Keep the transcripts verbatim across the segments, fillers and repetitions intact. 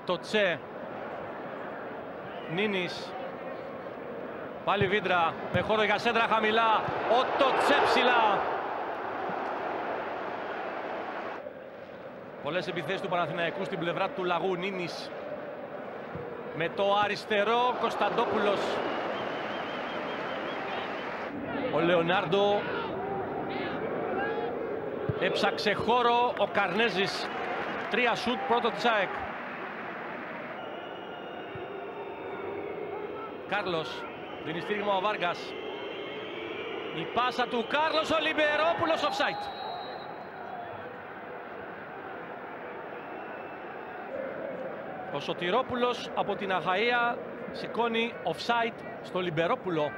το Τσε. Νίνης. Πάλι Βίντρα με χώρο για σέντρα χαμηλά. Ο το Τσε ψηλά. Πολλές επιθέσεις του Παναθηναϊκού στην πλευρά του Λαγού. Νίνης με το αριστερό. Κωνσταντόπουλος. Ο Λεωνάρντο έψαξε χώρο. Ο Καρνέζης. Τρία σουτ, πρώτο της ΑΕΚ. Κάρλος. Δίνει στήριγμα ο Βάργας. Η πάσα του Κάρλος. Ο Λιμπερόπουλος offside. Ο Σωτηρόπουλος από την Αχαΐα σηκώνει offside στο Λιμπερόπουλο.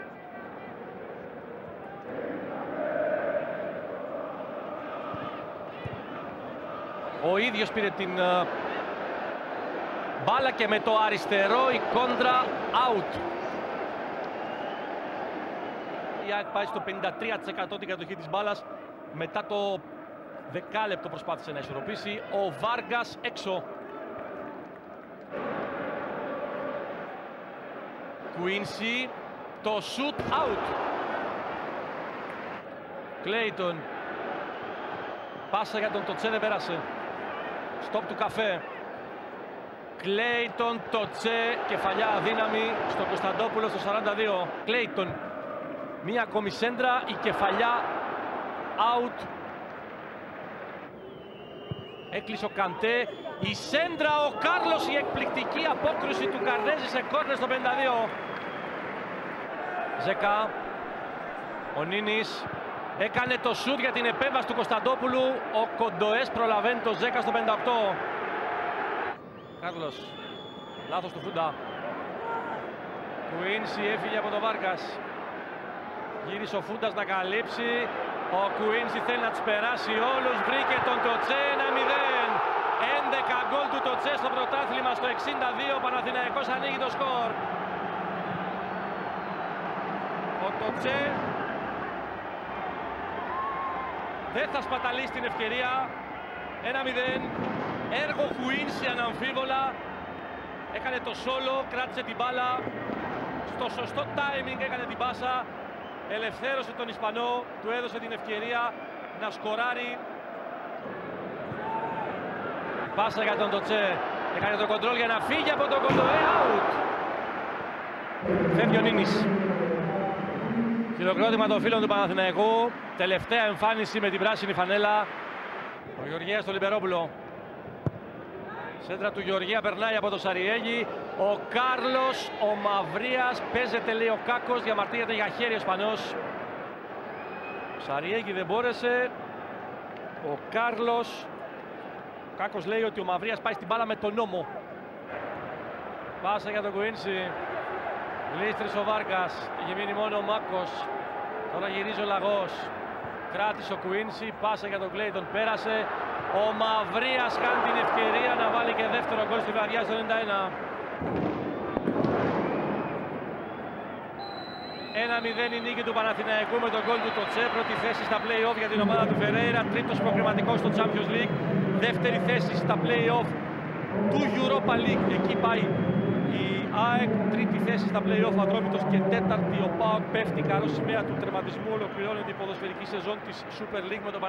Ο ίδιος πήρε την uh, μπάλα και με το αριστερό η κόντρα out. Η ΑΕΚ πάει στο πενήντα τρία τοις εκατό την κατοχή της μπάλας. Μετά το δεκάλεπτο προσπάθησε να ισορροπήσει. Ο Βάργας έξω. Κουίνσι, το shoot out. Κλέιτον. Πάσα για τον Τοτσε, δεν πέρασε. Στοπ του Καφέ. Κλέιτον, Τοτσε, κεφαλιά αδύναμη στο Κωνσταντόπουλο στο σαράντα δύο. Κλέιτον, μία ακόμη σέντρα, η κεφαλιά out. Έκλεισε ο Καντέ, η σέντρα, ο Κάρλος, η εκπληκτική απόκρουση του Καρνέζη σε κόρνερ στο πενήντα δύο. Ζέκα, ο Νίνης έκανε το σουτ για την επέμβαση του Κωνσταντόπουλου. Ο Κοντοές προλαβαίνει το Ζέκα στο πενήντα οκτώ. Κάρλος, λάθος του Φούντα. Κουίνσι έφυγε από τον Βάρκας. Γύρισε ο Φούντας να καλύψει. Ο Κουίνσι θέλει να τους περάσει όλους. Βρήκε τον Τοτσε, ένα μηδέν. έντεκα γκολ του Τοτσε στο πρωτάθλημα στο εξήντα δύο. Ο Παναθηναϊκός ανοίγει το σκορ. Ο Τοτσε δεν θα σπαταλήσει την ευκαιρία. ένα μηδέν. Έργο Κουίνσι αναμφίβολα. Έκανε το σόλο, κράτησε την μπάλα. Στο σωστό timing έκανε την πάσα. Ελευθέρωσε τον Ισπανό, του έδωσε την ευκαιρία να σκοράρει. Πάσα για τον Τοτσε. Έκανε το κοντρόλ για να φύγει από τον Κοντοέ. Out. Φεύγει ο Νίνης. Χειροκρότημα των φίλων του Παναθηναϊκού. Τελευταία εμφάνιση με την πράσινη φανέλα. Ο Γεωργίας στο Λιμπερόπουλο. Σέντρα του Γεωργία περνάει από το Σαριέγι. Ο Κάρλος, ο Μαυρίας, παίζεται λέει ο Κάκος, διαμαρτύρεται για χέρι ο Ισπανός. Ο Σαριέγι δεν μπόρεσε. Ο Κάρλος. Ο Κάκος λέει ότι ο Μαυρίας πάει στην μπάλα με τον νόμο. Πάσα για τον Κουίνσι. Λίστρης ο Βάρκας. Έχει μείνει μόνο ο Μάκος. Τώρα γυρίζει ο Λαγός. Κράτησε ο Κουίνσι. Πάσα για τον Κλέιτον. Πέρασε. Ο Μαυρίας κάνει την ευκαιρία να βάλει και δεύτερο γκολ στη βραδιά στο ενενήντα ένα. ένα μηδέν η νίκη του Παναθηναϊκού με τον γκολ του Τοτσε. Πρώτη θέση στα play-off για την ομάδα του Φερέιρα. Τρίτος προκριματικός στο Champions League. Δεύτερη θέση στα play-off του Europa League. Εκεί πάει η ΑΕΚ. Τρίτη θέση στα play-off ο Ατρόμητος και τέταρτη ο ΠΑΟΚ. Πέφτει καρό σημαία του τερματισμού. Ολοκληρώνεται η ποδοσφαιρική σεζόν της Super League με τον